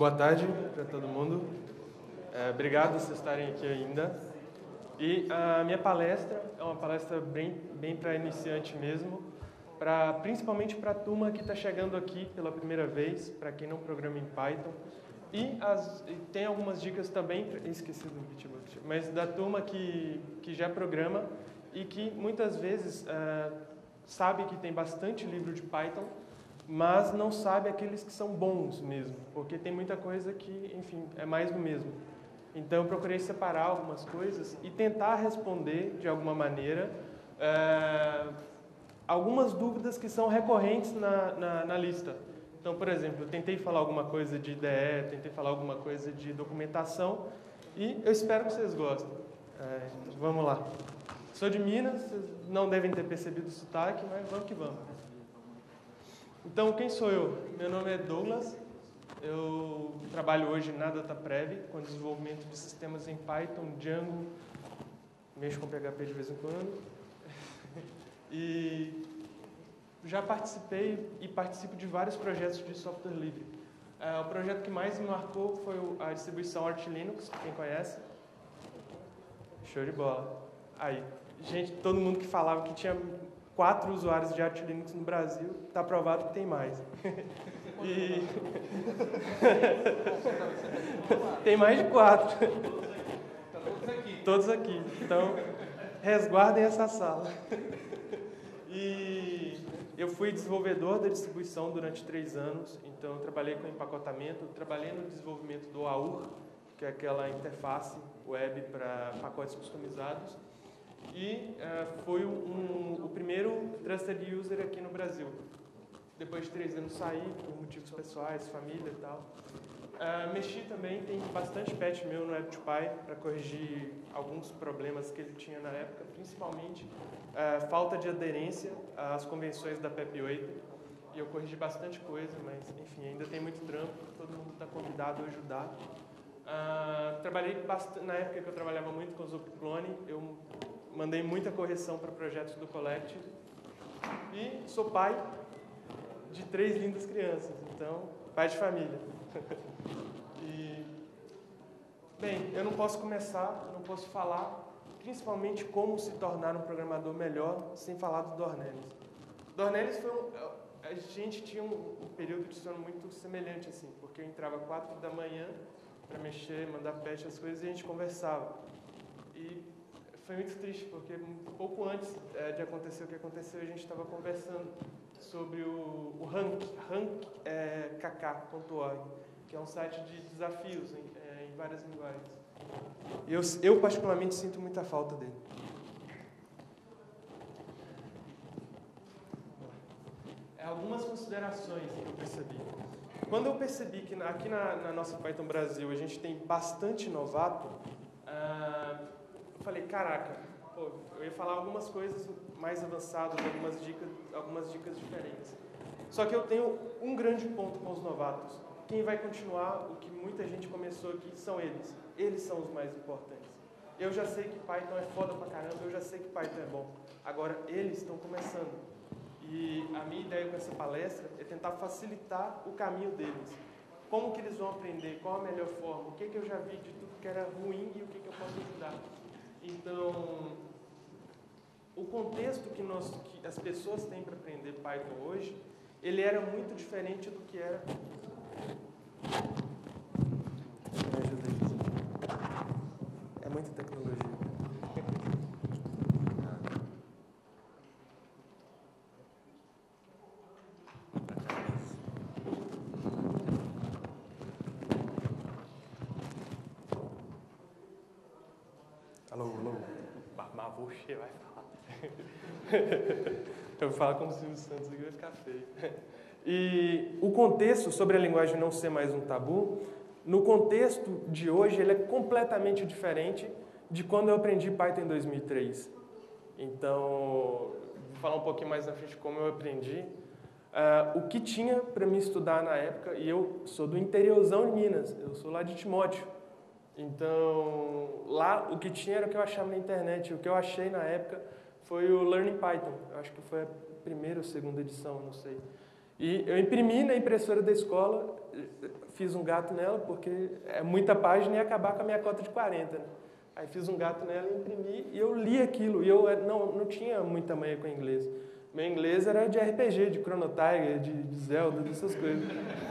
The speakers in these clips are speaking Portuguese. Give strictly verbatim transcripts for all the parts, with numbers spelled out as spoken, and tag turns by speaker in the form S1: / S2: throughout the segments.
S1: Boa tarde para todo mundo. É, obrigado por vocês estarem aqui ainda. E a minha palestra é uma palestra bem, bem para iniciante mesmo, pra, principalmente para a turma que está chegando aqui pela primeira vez, para quem não programa em Python. E, as, e tem algumas dicas também, esqueci do Bitbot, mas da turma que, que já programa e que muitas vezes uh, sabe que tem bastante livro de Python, mas não sabe aqueles que são bons mesmo, porque tem muita coisa que, enfim, é mais do mesmo. Então eu procurei separar algumas coisas e tentar responder de alguma maneira uh, algumas dúvidas que são recorrentes na, na, na lista. Então, por exemplo, eu tentei falar alguma coisa de I D E, tentei falar alguma coisa de documentação e eu espero que vocês gostem. É, então, vamos lá. Sou de Minas, vocês não devem ter percebido o sotaque, mas vamos que vamos. Então, quem sou eu? Meu nome é Douglas, eu trabalho hoje na DataPrev, com desenvolvimento de sistemas em Python, Django, mexo com P H P de vez em quando. E já participei e participo de vários projetos de software livre. Uh, o projeto que mais me marcou foi a distribuição Arch Linux, quem conhece? Show de bola. Aí, gente, todo mundo que falava que tinha quatro usuários de Arch Linux no Brasil, está provado que tem mais. E... tem mais de quatro. Todos aqui. Todos aqui. Então, resguardem essa sala. E eu fui desenvolvedor da distribuição durante três anos, então eu trabalhei com empacotamento, trabalhei no desenvolvimento do A U R, que é aquela interface web para pacotes customizados, e uh, fui um, o primeiro Trusted User aqui no Brasil. Depois de três anos saí, por motivos pessoais, família e tal. Uh, mexi também, tem bastante patch meu no WebToPy para corrigir alguns problemas que ele tinha na época, principalmente uh, falta de aderência às convenções da P E P oito. E eu corrigi bastante coisa, mas enfim, ainda tem muito trampo, todo mundo está convidado a ajudar. Uh, trabalhei bastante, na época que eu trabalhava muito com o Zopclone, eu mandei muita correção para projetos do Collective. E sou pai de três lindas crianças, então, pai de família. E, bem, eu não posso começar, não posso falar, principalmente como se tornar um programador melhor, sem falar do Dornelles. Dornelles foi um... A gente tinha um, um período de sono muito semelhante, assim, porque eu entrava às quatro da manhã para mexer, mandar patch, as coisas, e a gente conversava. E foi muito triste, porque um pouco antes é, de acontecer o que aconteceu, a gente estava conversando sobre o, o rank, rank é, k k ponto org, que é um site de desafios em, é, em várias linguagens. E eu, eu, particularmente, sinto muita falta dele. É, algumas considerações que eu percebi. Quando eu percebi que na, aqui na, na nossa Python Brasil a gente tem bastante novato, ah, eu falei, caraca, pô, eu ia falar algumas coisas mais avançadas, algumas dicas, algumas dicas diferentes. Só que eu tenho um grande ponto com os novatos. Quem vai continuar, o que muita gente começou aqui, são eles. Eles são os mais importantes. Eu já sei que Python é foda pra caramba, eu já sei que Python é bom. Agora, eles estão começando. E a minha ideia com essa palestra é tentar facilitar o caminho deles. Como que eles vão aprender, qual a melhor forma, o que, que eu já vi de tudo que era ruim e o que, que eu posso ajudar. Então, o contexto que, nós, que as pessoas têm para aprender Python hoje, ele era muito diferente do que era... Me ajuda aí. É muita tecnologia. Alô, alô. Mas você vai falar. Eu falo como se o Santos aqui vai ficar feio. E o contexto sobre a linguagem não ser mais um tabu, no contexto de hoje, ele é completamente diferente de quando eu aprendi Python em dois mil e três. Então, vou falar um pouquinho mais na frente como eu aprendi. Uh, o que tinha para me estudar na época, e eu sou do interiorzão de Minas, eu sou lá de Timóteo. Então, lá o que tinha era o que eu achava na internet. O que eu achei na época foi o Learning Python. Eu acho que foi a primeira ou segunda edição, não sei. E eu imprimi na impressora da escola, fiz um gato nela, porque é muita página e ia acabar com a minha cota de quarenta, né? Aí fiz um gato nela, imprimi e eu li aquilo. E eu não, não tinha muita manha com inglês. Meu inglês era de R P G, de Chrono Trigger, de, de Zelda, dessas coisas.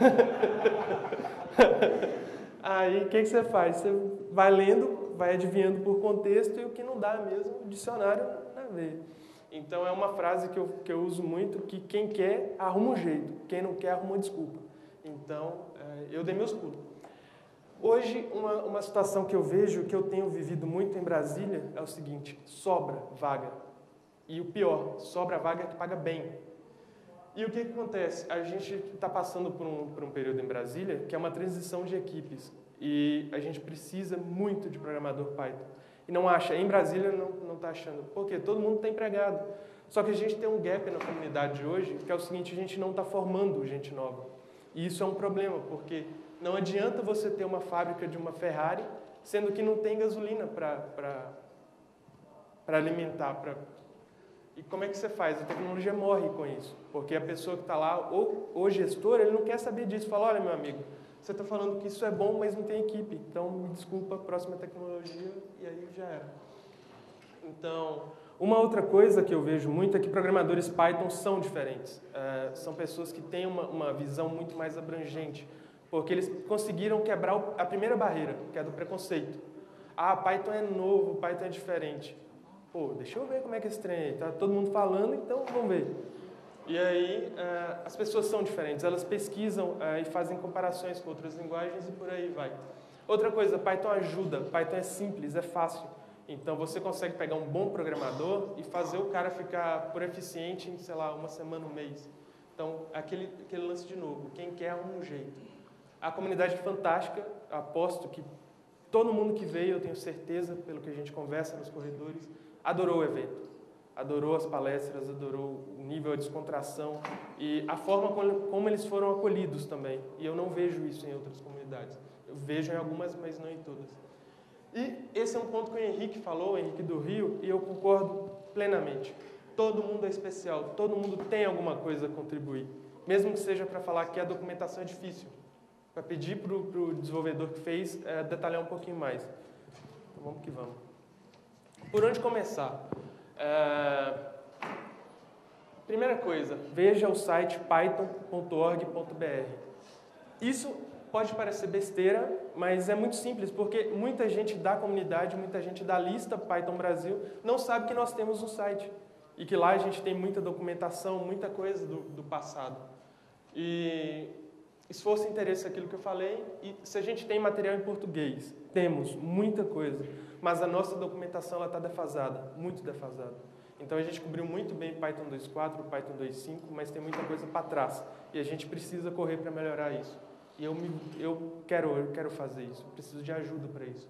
S1: Aí, o que, que você faz? Você vai lendo, vai adivinhando por contexto e o que não dá mesmo, o dicionário na veia. Então, é uma frase que eu, que eu uso muito, que quem quer, arruma um jeito. Quem não quer, arruma uma desculpa. Então, eu dei meus pulos. Hoje, uma, uma situação que eu vejo, que eu tenho vivido muito em Brasília, é o seguinte: sobra vaga. E o pior, sobra vaga que paga bem. E o que, que acontece? A gente está passando por um, por um período em Brasília que é uma transição de equipes. E a gente precisa muito de programador Python. E não acha, em Brasília não está achando. Por quê? Todo mundo está empregado. Só que a gente tem um gap na comunidade de hoje, que é o seguinte: a gente não está formando gente nova. E isso é um problema, porque não adianta você ter uma fábrica de uma Ferrari, sendo que não tem gasolina para alimentar. Pra... E como é que você faz? A tecnologia morre com isso, porque a pessoa que está lá, ou o gestor, ele não quer saber disso. Fala: olha, meu amigo, você está falando que isso é bom, mas não tem equipe. Então, me desculpa, próxima tecnologia, e aí já era. Então, uma outra coisa que eu vejo muito é que programadores Python são diferentes. É, são pessoas que têm uma, uma visão muito mais abrangente, porque eles conseguiram quebrar a primeira barreira, que é do preconceito. Ah, Python é novo, Python é diferente. Pô, deixa eu ver como é que é esse trem aí. Tá todo mundo falando, então vamos ver. E aí, uh, as pessoas são diferentes. Elas pesquisam uh, e fazem comparações com outras linguagens e por aí vai. Outra coisa, Python ajuda. Python é simples, é fácil. Então, você consegue pegar um bom programador e fazer o cara ficar proficiente em, sei lá, uma semana, um mês. Então, aquele, aquele lance de novo. Quem quer, arruma um jeito. A comunidade é fantástica. Aposto que todo mundo que veio, eu tenho certeza, pelo que a gente conversa nos corredores, adorou o evento, adorou as palestras, adorou o nível de descontração e a forma como eles foram acolhidos também. E eu não vejo isso em outras comunidades. Eu vejo em algumas, mas não em todas. E esse é um ponto que o Henrique falou, o Henrique do Rio, e eu concordo plenamente. Todo mundo é especial, todo mundo tem alguma coisa a contribuir. Mesmo que seja para falar que a documentação é difícil, para pedir para o desenvolvedor que fez é, detalhar um pouquinho mais. Então, vamos que vamos. Por onde começar? É... Primeira coisa, veja o site python ponto org ponto br. Isso pode parecer besteira, mas é muito simples, porque muita gente da comunidade, muita gente da lista Python Brasil não sabe que nós temos um site e que lá a gente tem muita documentação, muita coisa do, do passado. E esforço e interesse aquilo que eu falei, e se a gente tem material em português, temos muita coisa, mas a nossa documentação está defasada, muito defasada. Então a gente cobriu muito bem Python dois ponto quatro, Python dois ponto cinco, mas tem muita coisa para trás, e a gente precisa correr para melhorar isso. E eu, me, eu, quero, eu quero fazer isso, eu preciso de ajuda para isso.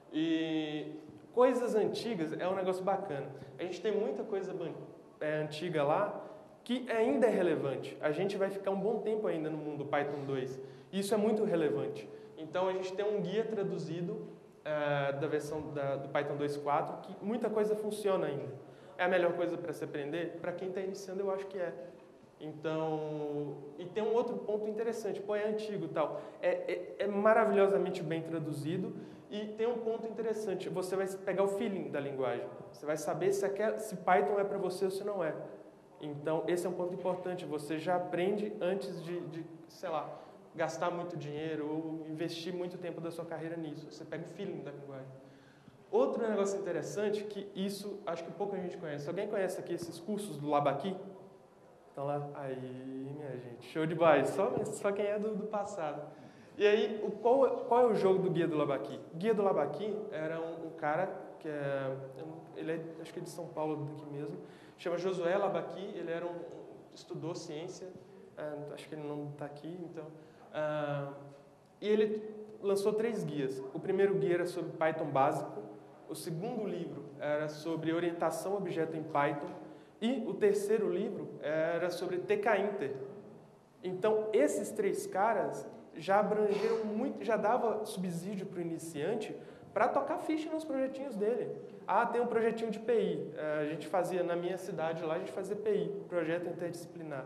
S1: E coisas antigas é um negócio bacana. A gente tem muita coisa é, antiga lá, que ainda é relevante. A gente vai ficar um bom tempo ainda no mundo Python dois. E isso é muito relevante. Então, a gente tem um guia traduzido uh, da versão da, do Python dois ponto quatro, que muita coisa funciona ainda. É a melhor coisa para se aprender? Para quem está iniciando, eu acho que é. Então, e tem um outro ponto interessante. Pô, é antigo e tal. É, é, é maravilhosamente bem traduzido. E tem um ponto interessante. Você vai pegar o feeling da linguagem. Você vai saber se, aquela, se Python é para você ou se não é. Então, esse é um ponto importante. Você já aprende antes de, de, sei lá, gastar muito dinheiro ou investir muito tempo da sua carreira nisso. Você pega o feeling da linguagem. Outro negócio interessante, que isso acho que pouca gente conhece. Alguém conhece aqui esses cursos do Labaqui? Estão lá? Aí, minha gente, show de bola. Só, só quem é do, do passado. E aí, o, qual, qual é o jogo do Guia do Labaqui? O Guia do Labaqui era um, um cara que é... Ele é, acho que é de São Paulo, daqui mesmo. Chama Josué Labaqui, ele era um, estudou ciência, uh, acho que ele não está aqui, então... Uh, e ele lançou três guias. O primeiro guia era sobre Python básico, o segundo livro era sobre orientação a objeto em Python, e o terceiro livro era sobre T K Inter. Então, esses três caras já abrangeram muito, já dava subsídio para o iniciante para tocar ficha nos projetinhos dele. Ah, tem um projetinho de P I. A gente fazia, na minha cidade lá, a gente fazia P I, Projeto Interdisciplinar.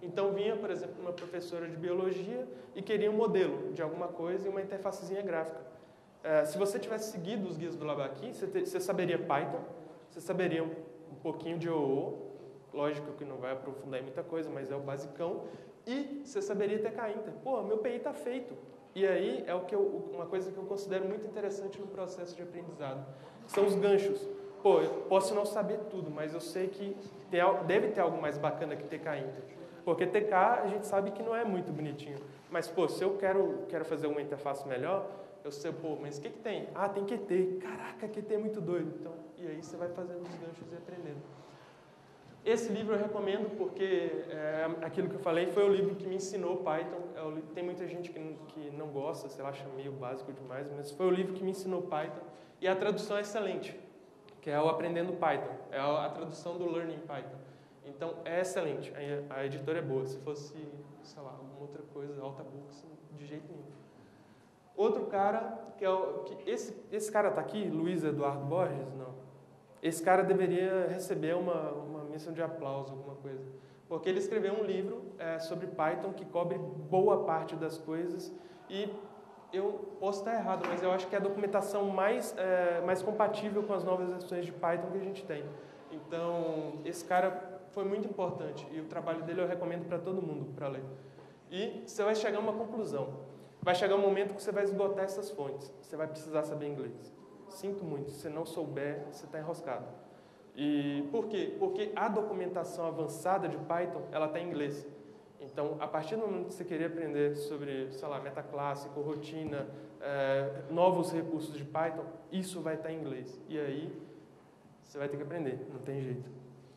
S1: Então vinha, por exemplo, uma professora de biologia e queria um modelo de alguma coisa e uma interfacezinha gráfica. Uh, se você tivesse seguido os guias do Lambda-Key, você, te, você saberia Python, você saberia um, um pouquinho de O O, lógico que não vai aprofundar em muita coisa, mas é o basicão, e você saberia T K Inter. Pô, meu P I está feito. E aí é o que eu, uma coisa que eu considero muito interessante no processo de aprendizado. São os ganchos. Pô, eu posso não saber tudo, mas eu sei que tem, deve ter algo mais bacana que T K Inter. Porque T K a gente sabe que não é muito bonitinho. Mas, pô, se eu quero, quero fazer uma interface melhor, eu sei, pô, mas o que que tem? Ah, tem Q T. Caraca, Q T é muito doido. Então, e aí você vai fazendo os ganchos e aprendendo. Esse livro eu recomendo porque é, aquilo que eu falei foi o livro que me ensinou Python. É o, tem muita gente que, que não gosta, sei lá, acha meio básico demais, mas foi o livro que me ensinou Python. E a tradução é excelente, que é o Aprendendo Python. É a, a tradução do Learning Python. Então, é excelente. A, a editora é boa. Se fosse, sei lá, alguma outra coisa, Alta Books, de jeito nenhum. Outro cara, que é o... Que esse, esse cara está aqui, Luiz Eduardo Borges? Não. Esse cara deveria receber uma, uma menção de aplauso, alguma coisa. Porque ele escreveu um livro é, sobre Python que cobre boa parte das coisas e eu posso estar errado, mas eu acho que é a documentação mais, é, mais compatível com as novas versões de Python que a gente tem. Então, esse cara foi muito importante e o trabalho dele eu recomendo para todo mundo para ler. E você vai chegar a uma conclusão. Vai chegar um momento que você vai esgotar essas fontes. Você vai precisar saber inglês. Sinto muito, se não souber, você está enroscado. E por quê? Porque a documentação avançada de Python, ela está em inglês. Então, a partir do momento que você querer aprender sobre, sei lá, metaclássico, rotina, é, novos recursos de Python, isso vai estar em inglês. E aí, você vai ter que aprender, não tem jeito.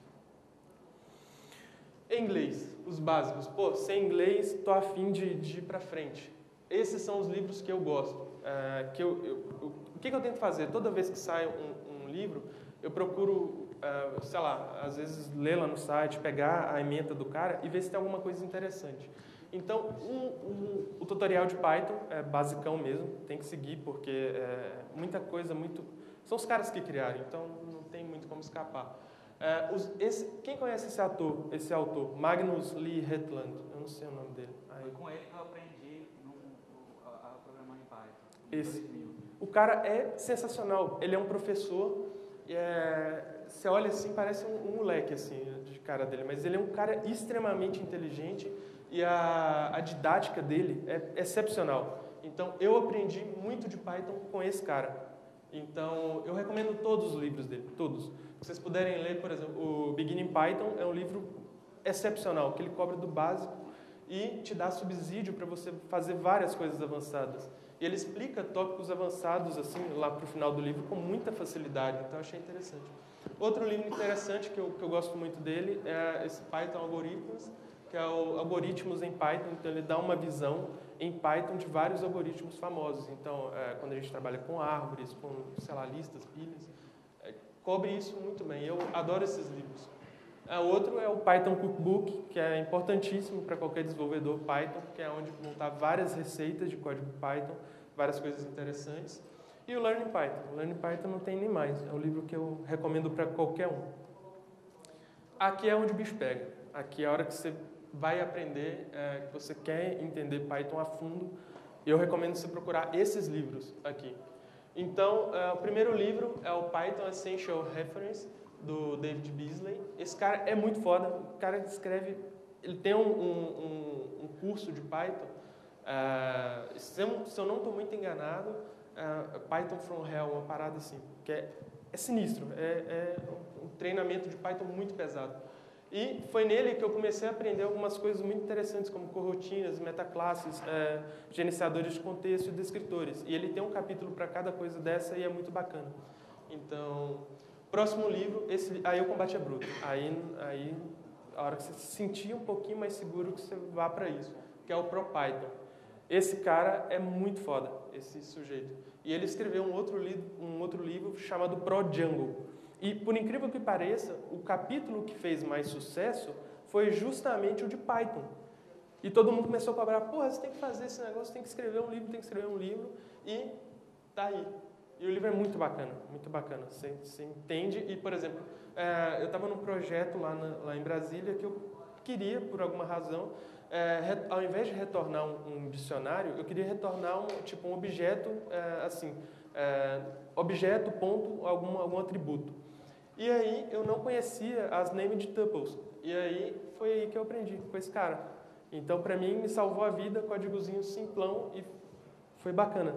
S1: Em inglês, os básicos. Pô, sem inglês, tô a fim de, de ir para frente. Esses são os livros que eu gosto. É, que eu, eu, eu, o que, que eu tento fazer? Toda vez que sai um, um livro, eu procuro, uh, sei lá, às vezes ler lá no site, pegar a ementa do cara e ver se tem alguma coisa interessante. Então, um, um, o tutorial de Python é basicão mesmo, tem que seguir, porque é muita coisa, muito... São os caras que criaram, então não tem muito como escapar. É, os, esse, quem conhece esse ator, esse autor? Magnus Lee Hetland, eu não sei o nome dele. Aí.
S2: Foi com ele que eu aprendi no, a, a programar em Python.
S1: Esse. O cara é sensacional, ele é um professor, é, você olha assim, parece um, um moleque assim, de cara dele, mas ele é um cara extremamente inteligente e a, a didática dele é excepcional. Então, eu aprendi muito de Python com esse cara. Então, eu recomendo todos os livros dele, todos. Se vocês puderem ler, por exemplo, o Beginning Python é um livro excepcional, que ele cobra do básico e te dá subsídio para você fazer várias coisas avançadas. E ele explica tópicos avançados, assim, lá para o final do livro, com muita facilidade. Então, eu achei interessante. Outro livro interessante que eu, que eu gosto muito dele é esse Python Algorithms, que é o Algoritmos em Python. Então, ele dá uma visão em Python de vários algoritmos famosos. Então, é, quando a gente trabalha com árvores, com, sei lá, listas, pilhas, é, cobre isso muito bem. Eu adoro esses livros. É, outro é o Python Cookbook, que é importantíssimo para qualquer desenvolvedor Python, que é onde montar várias receitas de código Python, várias coisas interessantes. E o Learning Python. O Learning Python não tem nem mais. É um livro que eu recomendo para qualquer um. Aqui é onde o bicho pega. Aqui é a hora que você vai aprender, é, que você quer entender Python a fundo. Eu recomendo você procurar esses livros aqui. Então, é, o primeiro livro é o Python Essential Reference, do David Beasley. Esse cara é muito foda. O cara escreve... Ele tem um, um, um curso de Python. Uh, se, eu, se eu não estou muito enganado, uh, Python from Hell, uma parada assim, que é, é sinistro. É, é um treinamento de Python muito pesado. E foi nele que eu comecei a aprender algumas coisas muito interessantes, como coroutinas, metaclasses, uh, gerenciadores de contexto e descritores. E ele tem um capítulo para cada coisa dessa e é muito bacana. Então... Próximo livro, esse, aí o combate é bruto. Aí, aí, a hora que você se sentir um pouquinho mais seguro, que você vá para isso, que é o ProPython. Esse cara é muito foda, esse sujeito. E ele escreveu um outro, li, um outro livro chamado ProDjango. E, por incrível que pareça, o capítulo que fez mais sucesso foi justamente o de Python. E todo mundo começou a cobrar, porra, você tem que fazer esse negócio, tem que escrever um livro, tem que escrever um livro, e tá aí. E o livro é muito bacana, muito bacana. Você, você entende. E, por exemplo, é, eu estava num projeto lá, na, lá em Brasília que eu queria, por alguma razão, é, re, ao invés de retornar um, um dicionário, eu queria retornar um, tipo, um objeto, é, assim, é, objeto, ponto, algum, algum atributo. E aí eu não conhecia as named tuples. E aí foi aí que eu aprendi com esse cara. Então, para mim, me salvou a vida, códigozinho simplão e foi bacana.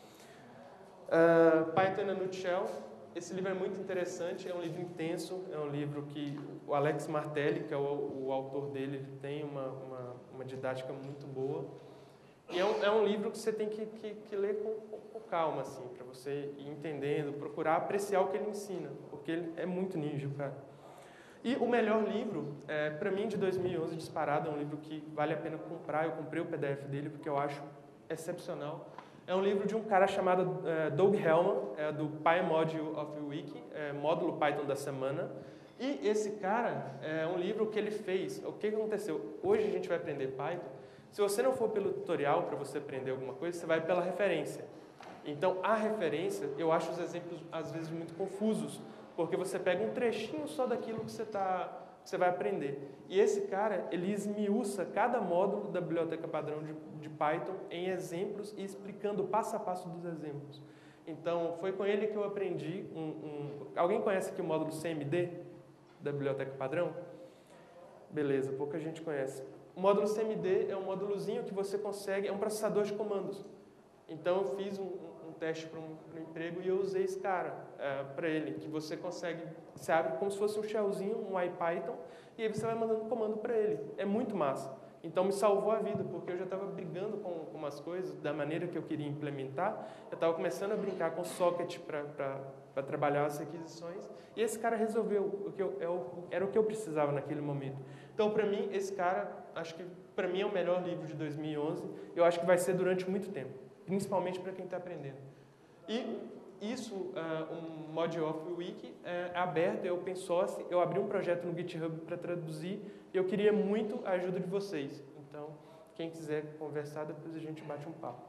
S1: Uh, Python in a Nutshell. Esse livro é muito interessante, é um livro intenso, é um livro que o Alex Martelli, que é o, o autor dele, ele tem uma, uma, uma didática muito boa. E é um, é um livro que você tem que, que, que ler com, com, com calma, assim, para você ir entendendo, procurar apreciar o que ele ensina, porque ele é muito ninja, cara. E o melhor livro, é, para mim, de dois mil e onze, disparado, é um livro que vale a pena comprar. Eu comprei o P D F dele porque eu acho excepcional. É um livro de um cara chamado é, Doug Hellman, é, do PyModule of the Week, é, módulo Python da semana. E esse cara, é um livro que ele fez. O que aconteceu? Hoje a gente vai aprender Python. Se você não for pelo tutorial para você aprender alguma coisa, você vai pela referência. Então, a referência, eu acho os exemplos, às vezes, muito confusos, porque você pega um trechinho só daquilo que você, tá, que você vai aprender. E esse cara, ele esmiuça cada módulo da biblioteca padrão de, de Python em exemplos e explicando passo a passo dos exemplos. Então, foi com ele que eu aprendi um... um... Alguém conhece aqui o módulo C M D da biblioteca padrão? Beleza, pouca gente conhece. O módulo C M D é um módulozinho que você consegue... É um processador de comandos. Então, eu fiz um, um teste para um, um emprego e eu usei esse cara é, para ele, que você consegue... Você abre como se fosse um shellzinho, um IPython, e aí você vai mandando comando para ele. É muito massa. Então, me salvou a vida, porque eu já estava brigando com, com umas coisas da maneira que eu queria implementar. Eu estava começando a brincar com socket para trabalhar as requisições. E esse cara resolveu o que eu, eu, era o que eu precisava naquele momento. Então, para mim, esse cara, acho que para mim é o melhor livro de dois mil e onze. Eu acho que vai ser durante muito tempo, principalmente para quem está aprendendo. E isso, uh, um Mod of Wiki é aberto, é open source. Eu abri um projeto no GitHub para traduzir e eu queria muito a ajuda de vocês. Então, quem quiser conversar, depois a gente bate um papo.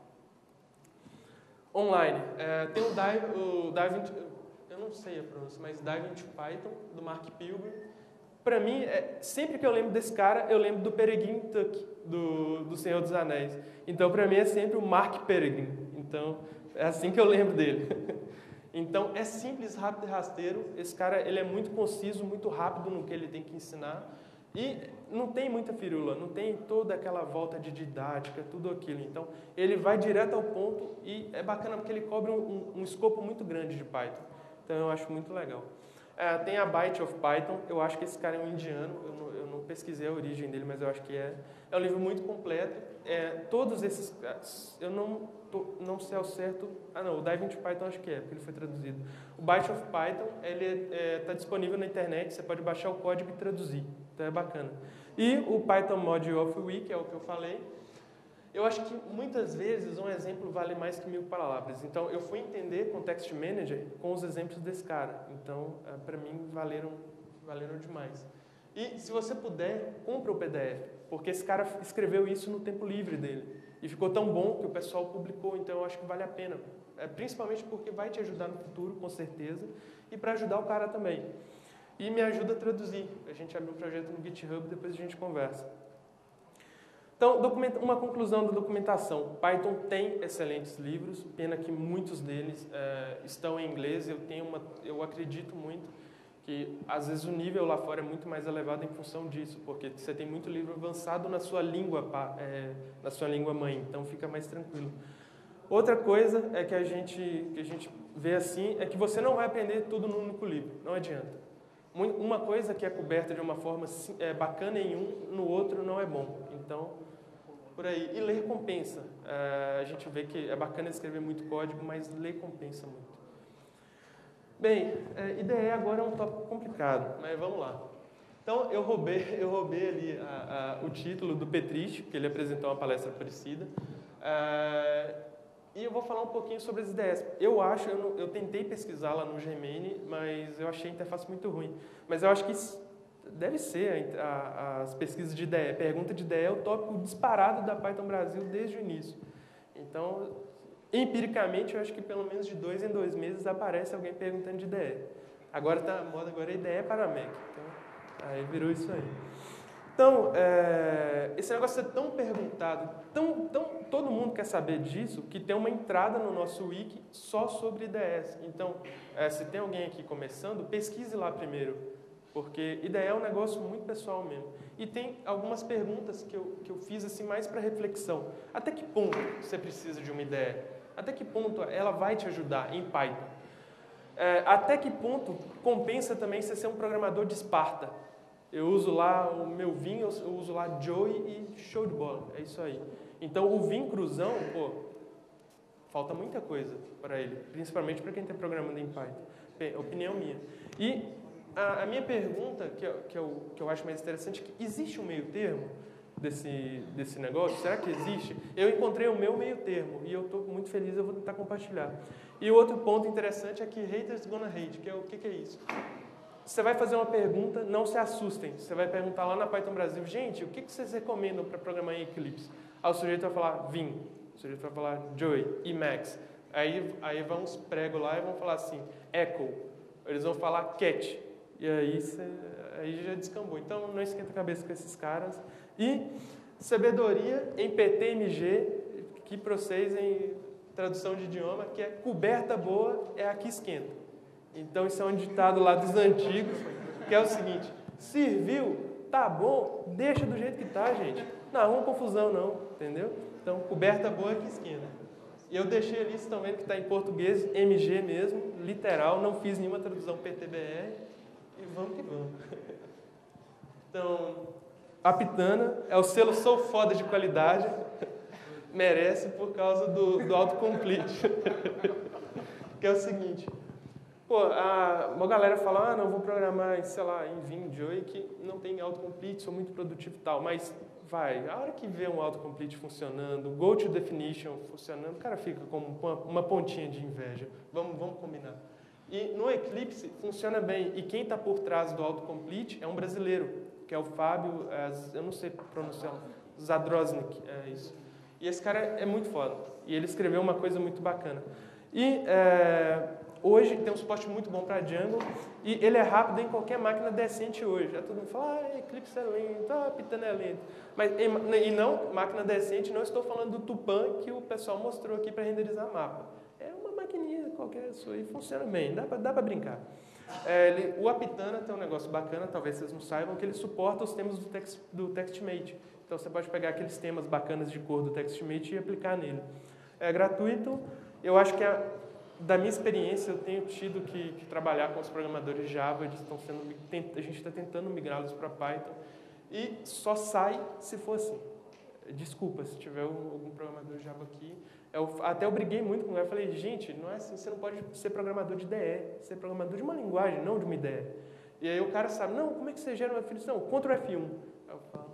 S1: Online. Uh, tem o Dive, o Dive into, eu não sei a pronúncia, mas Dive into Python, do Mark Pilgrim. Para mim, é, sempre que eu lembro desse cara, eu lembro do Peregrine Tuck, do, do Senhor dos Anéis. Então, para mim, é sempre o Mark Peregrine. Então, é assim que eu lembro dele. Então, é simples, rápido e rasteiro. Esse cara, ele é muito conciso, muito rápido no que ele tem que ensinar. E não tem muita firula, não tem toda aquela volta de didática, tudo aquilo. Então, ele vai direto ao ponto e é bacana porque ele cobre um, um escopo muito grande de Python. Então, eu acho muito legal. É, tem a Byte of Python. Eu acho que esse cara é um indiano. Eu não, eu não pesquisei a origem dele, mas eu acho que é. É um livro muito completo. É, todos esses... Eu não... não sei ao certo... Ah, não, o Dive into Python acho que é, porque ele foi traduzido. O Byte of Python, ele está é, disponível na internet, você pode baixar o código e traduzir. Então é bacana. E o Python Module of Week, que é o que eu falei, eu acho que muitas vezes um exemplo vale mais que mil palavras. Então eu fui entender Context Manager com os exemplos desse cara. Então, para mim, valeram, valeram demais. E se você puder, compre o P D F, porque esse cara escreveu isso no tempo livre dele. E ficou tão bom que o pessoal publicou, então eu acho que vale a pena. É, principalmente porque vai te ajudar no futuro, com certeza, e para ajudar o cara também. E me ajuda a traduzir. A gente abre um projeto no GitHub, depois a gente conversa. Então, uma conclusão da documentação. Python tem excelentes livros, pena que muitos deles é, estão em inglês. Eu, tenho uma, eu acredito muito que, às vezes, o nível lá fora é muito mais elevado em função disso, porque você tem muito livro avançado na sua língua, é, na sua língua mãe, então fica mais tranquilo. Outra coisa é que a gente, que a gente vê assim, é que você não vai aprender tudo num único livro, não adianta. Uma coisa que é coberta de uma forma é, bacana em um, no outro não é bom. Então, por aí. E ler compensa. É, a gente vê que é bacana escrever muito código, mas ler compensa muito. Bem, é, I D E agora é um tópico complicado, mas vamos lá. Então, eu roubei, eu roubei ali a, a, o título do Petrich, que ele apresentou uma palestra parecida. É, e eu vou falar um pouquinho sobre as ideias. Eu acho, eu, não, eu tentei pesquisar lá no Gmane, mas eu achei a interface muito ruim. Mas eu acho que deve ser a, a, as pesquisas de I D E. Pergunta de I D E é o tópico disparado da Python Brasil desde o início. Então, empiricamente, eu acho que pelo menos de dois em dois meses aparece alguém perguntando de I D E. Agora está a moda, agora é I D E para Mac. Então, aí virou isso aí. Então, é, esse negócio é tão perguntado, tão, tão, todo mundo quer saber disso, que tem uma entrada no nosso wiki só sobre I D Es. Então, é, se tem alguém aqui começando, pesquise lá primeiro, porque I D E é um negócio muito pessoal mesmo. E tem algumas perguntas que eu, que eu fiz assim, mais para reflexão. Até que ponto você precisa de uma I D E? Até que ponto ela vai te ajudar em Python? É, até que ponto compensa também você ser um programador de Sparta? Eu uso lá o meu Vim, eu uso lá Joey e show de bola, é isso aí. Então o Vim cruzão, pô, falta muita coisa para ele, principalmente para quem está programando em Python, opinião minha. E a, a minha pergunta, que eu, que, eu, que eu acho mais interessante, é que existe um meio termo desse, desse negócio? Será que existe? Eu encontrei o meu meio termo e eu estou muito feliz, eu vou tentar compartilhar. E o outro ponto interessante é que haters gonna hate, que é o que, que é isso? Você vai fazer uma pergunta, não se assustem. Você vai perguntar lá na Python Brasil, gente, o que vocês recomendam para programar em Eclipse? Aí o sujeito vai falar Vim, o sujeito vai falar Joey, Emacs. Aí, aí vão uns pregos lá e vão falar assim, Echo. Eles vão falar Cat. E aí, você, aí já descambou. Então, não esquenta a cabeça com esses caras. E sabedoria em P T M G, que para vocês em tradução de idioma, que é coberta boa é a que esquenta. Então, isso é um ditado lá dos antigos, que é o seguinte, serviu, tá bom, deixa do jeito que tá, gente. Não arruma confusão, não, entendeu? Então, coberta boa é que esquenta. E eu deixei ali, vocês estão vendo que está em português, M G mesmo, literal, não fiz nenhuma tradução P T B R, e vamos que vamos. Então, a Pitana é o selo Sou Foda de qualidade, merece por causa do, do autocomplete. Que é o seguinte... Pô, a, uma galera fala, ah, não, vou programar, sei lá, em Vim, Joey, que não tem autocomplete, sou muito produtivo e tal, mas vai, a hora que vê um autocomplete funcionando, go to definition funcionando, o cara fica com uma, uma pontinha de inveja, vamos, vamos combinar. E no Eclipse funciona bem, e quem está por trás do autocomplete é um brasileiro, que é o Fábio, eu não sei pronunciar, Zadroznik, é isso. E esse cara é muito foda, e ele escreveu uma coisa muito bacana. E... É, hoje tem um suporte muito bom para Django e ele é rápido em qualquer máquina decente hoje. Já todo mundo fala, ah, Eclipse é lento, ah, Pitana é lento. Mas, e não, máquina decente, não estou falando do Tupan que o pessoal mostrou aqui para renderizar mapa. É uma maquininha qualquer sua e funciona bem, dá para dá para brincar. É, ele, o Apitana tem um negócio bacana, talvez vocês não saibam, que ele suporta os temas do, text, do TextMate. Então você pode pegar aqueles temas bacanas de cor do TextMate e aplicar nele. É gratuito, eu acho que é... Da minha experiência, eu tenho tido que, que trabalhar com os programadores Java, eles estão sendo, a gente está tentando migrá-los para Python, e só sai se for assim. Desculpa se tiver algum programador Java aqui. Eu, até eu briguei muito com ele, eu falei, gente, não é assim, você não pode ser programador de I D E, ser programador de uma linguagem, não de uma ideia. E aí o cara sabe, não, como é que você gera uma definição? Ctrl F um. Aí eu falo,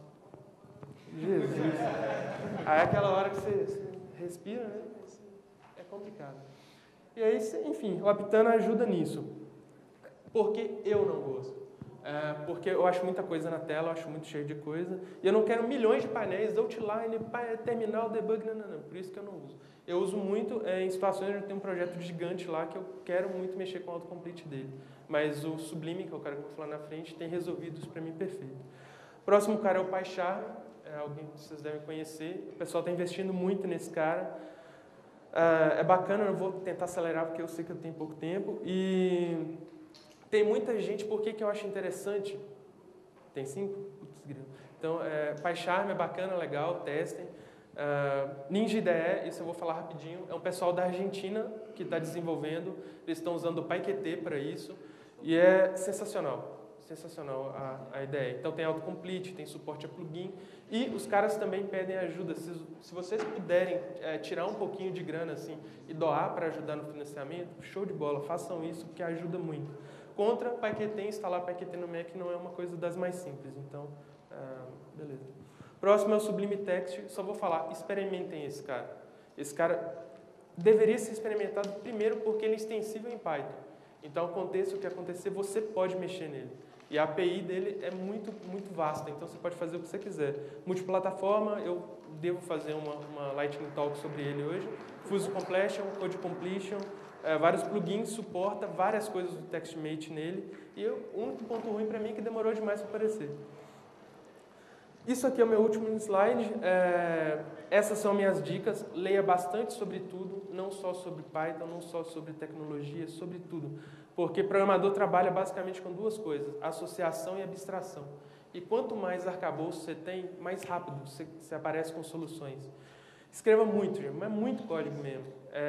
S1: Jesus. Aí é aquela hora que você, você respira, né? É complicado. E aí, enfim, o Apitana ajuda nisso. Porque eu não gosto. É, porque eu acho muita coisa na tela, eu acho muito cheio de coisa. E eu não quero milhões de painéis, outline, terminal, debug, não, não, não. Por isso que eu não uso. Eu uso muito é, em situações onde eu tenho um projeto gigante lá que eu quero muito mexer com o autocomplete dele. Mas o Sublime, que é o cara que eu vou falar na frente, tem resolvido isso para mim perfeito. Próximo cara é o PyCharm, é alguém que vocês devem conhecer. O pessoal está investindo muito nesse cara. Uh, é bacana, eu vou tentar acelerar porque eu sei que eu tenho pouco tempo. E tem muita gente, por que que eu acho interessante? Tem cinco? Então, é, PyCharm é bacana, legal, testem. Uh, Ninja I D E, isso eu vou falar rapidinho, é um pessoal da Argentina que está desenvolvendo, eles estão usando o PyQt para isso, e é sensacional. Sensacional a, a ideia. Então tem autocomplete, tem suporte a plugin e os caras também pedem ajuda. Se, se vocês puderem é, tirar um pouquinho de grana assim e doar para ajudar no financiamento, show de bola, façam isso porque ajuda muito. Contra PyQt, instalar PyQt no Mac não é uma coisa das mais simples, então, ah, beleza. Próximo é o Sublime Text, só vou falar, experimentem esse cara. Esse cara deveria ser experimentado primeiro porque ele é extensível em Python. Então, aconteça o que acontecer, você pode mexer nele. E a A P I dele é muito, muito vasta, então você pode fazer o que você quiser. Multiplataforma, eu devo fazer uma, uma Lightning Talk sobre ele hoje. Fusion Completion, Code Completion, é, vários plugins, suporta várias coisas do TextMate nele. E eu, o único ponto ruim para mim é que demorou demais para aparecer. Isso aqui é o meu último slide. É, essas são minhas dicas. Leia bastante sobre tudo, não só sobre Python, não só sobre tecnologia, sobre tudo. Porque programador trabalha basicamente com duas coisas, associação e abstração. E quanto mais arcabouço você tem, mais rápido você, você aparece com soluções. Escreva muito, gente, mas muito código mesmo.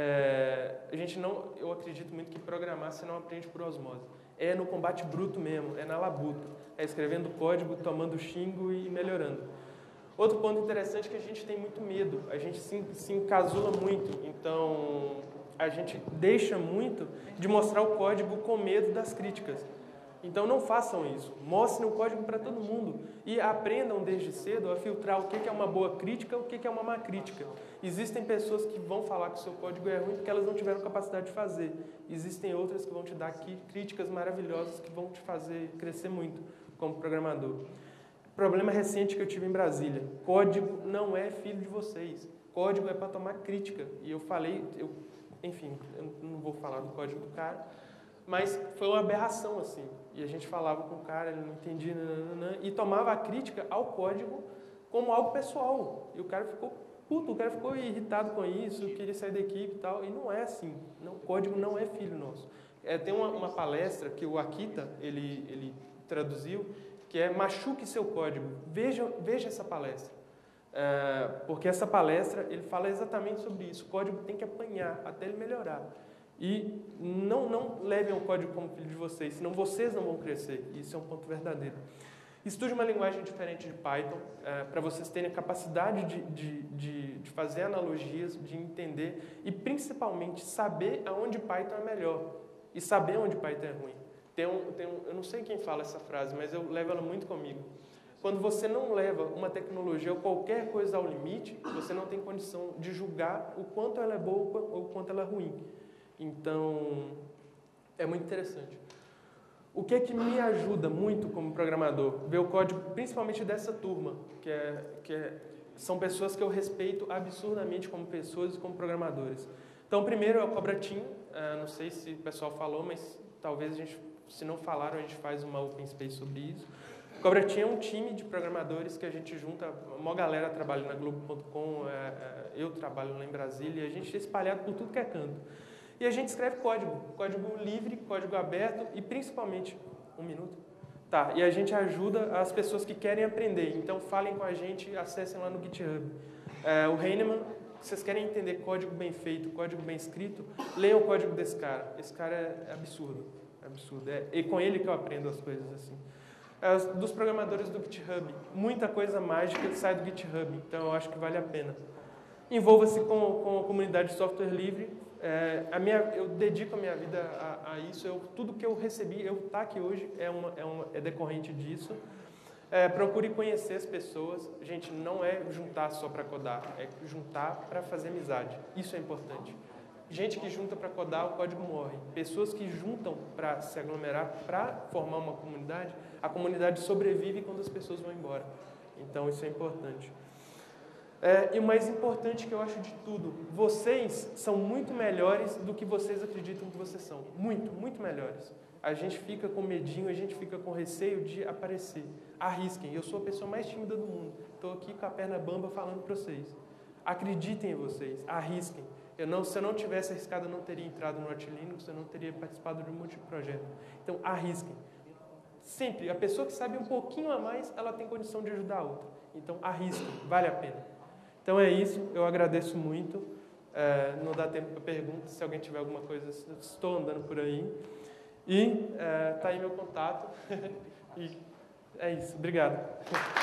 S1: É, a gente não, eu acredito muito que programar você não aprende por osmose. É no combate bruto mesmo, é na labuta. É escrevendo código, tomando xingo e melhorando. Outro ponto interessante é que a gente tem muito medo, a gente se, se encasula muito, então a gente deixa muito de mostrar o código com medo das críticas. Então não façam isso, mostrem o código para todo mundo e aprendam desde cedo a filtrar o que é uma boa crítica e o que é uma má crítica. Existem pessoas que vão falar que o seu código é ruim porque elas não tiveram capacidade de fazer. Existem outras que vão te dar aqui críticas maravilhosas que vão te fazer crescer muito como programador. Problema recente que eu tive em Brasília, código não é filho de vocês, código é para tomar crítica. E eu falei, eu, enfim, eu não vou falar do código do cara, mas foi uma aberração, assim. E a gente falava com o cara, ele não entendia, nananana, e tomava a crítica ao código como algo pessoal. E o cara ficou puto, o cara ficou irritado com isso, queria sair da equipe e tal. E não é assim. Não, o código não é filho nosso. É, tem uma, uma palestra que o Akita, ele, ele traduziu, que é Machuque Seu Código. Veja, veja essa palestra. É, porque essa palestra, ele fala exatamente sobre isso. O código tem que apanhar até ele melhorar. E não, não levem o código como filho de vocês, senão vocês não vão crescer. Isso é um ponto verdadeiro. Estude uma linguagem diferente de Python, é, para vocês terem a capacidade de, de, de, de fazer analogias, de entender e, principalmente, saber aonde Python é melhor e saber onde Python é ruim. Tem um, tem um, eu não sei quem fala essa frase, mas eu levo ela muito comigo. Quando você não leva uma tecnologia ou qualquer coisa ao limite, você não tem condição de julgar o quanto ela é boa ou o quanto ela é ruim. Então, é muito interessante. O que é que me ajuda muito como programador? Ver o código, principalmente dessa turma, que, é, que é, são pessoas que eu respeito absurdamente como pessoas e como programadores. Então, primeiro é o Cobratinho, uh, não sei se o pessoal falou, mas talvez a gente, se não falaram, a gente faz uma open space sobre isso. O Cobratinho é um time de programadores que a gente junta, uma galera trabalha na Globo ponto com, é, é, eu trabalho lá em Brasília, e a gente é espalhado por tudo que é canto. E a gente escreve código, código livre, código aberto e principalmente, um minuto? Tá, e a gente ajuda as pessoas que querem aprender, então falem com a gente, acessem lá no GitHub. É, o Heinemann, se vocês querem entender código bem feito, código bem escrito, leiam o código desse cara, esse cara é absurdo, é absurdo, é, e com ele que eu aprendo as coisas assim. É, dos programadores do GitHub, muita coisa mágica sai do GitHub, então eu acho que vale a pena. Envolva-se com, com a comunidade de software livre. É, a minha, eu dedico a minha vida a, a isso. Eu, tudo que eu recebi, eu estar aqui hoje é, uma, é, uma, é decorrente disso. É, procure conhecer as pessoas. Gente, não é juntar só para codar, é juntar para fazer amizade. Isso é importante. Gente que junta para codar, o código morre. Pessoas que juntam para se aglomerar, para formar uma comunidade, a comunidade sobrevive quando as pessoas vão embora. Então, isso é importante. É, e o mais importante que eu acho de tudo, vocês são muito melhores do que vocês acreditam que vocês são. Muito, muito melhores. A gente fica com medinho, a gente fica com receio de aparecer. Arrisquem. Eu sou a pessoa mais tímida do mundo. Estou aqui com a perna bamba falando para vocês. Acreditem em vocês. Arrisquem. Eu não, se eu não tivesse arriscado, eu não teria entrado no Arch Linux, eu não teria participado de um monte de projeto. Então, arrisquem. Sempre. A pessoa que sabe um pouquinho a mais, ela tem condição de ajudar a outra. Então, arrisquem. Vale a pena. Então é isso, eu agradeço muito, é, não dá tempo para perguntas, se alguém tiver alguma coisa, estou andando por aí, e está é, aí meu contato, e é isso, obrigado.